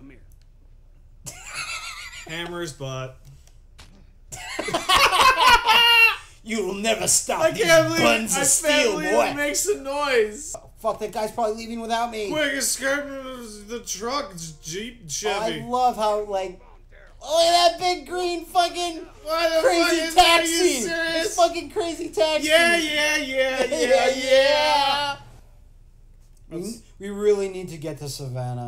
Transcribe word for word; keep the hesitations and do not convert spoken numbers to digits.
Come here. Hammer's butt. You will never stop I these can't believe buns I of can't steel, believe boy. it makes a noise. Fuck, that guy's probably leaving without me. Quick, escape the truck, Jeep, Chevy. Oh, I love how, like, look at that big green fucking What the crazy fuck is taxi. that? Are you serious? This fucking crazy taxi. Yeah, yeah, yeah, yeah, yeah. We, we really need to get to Savannah.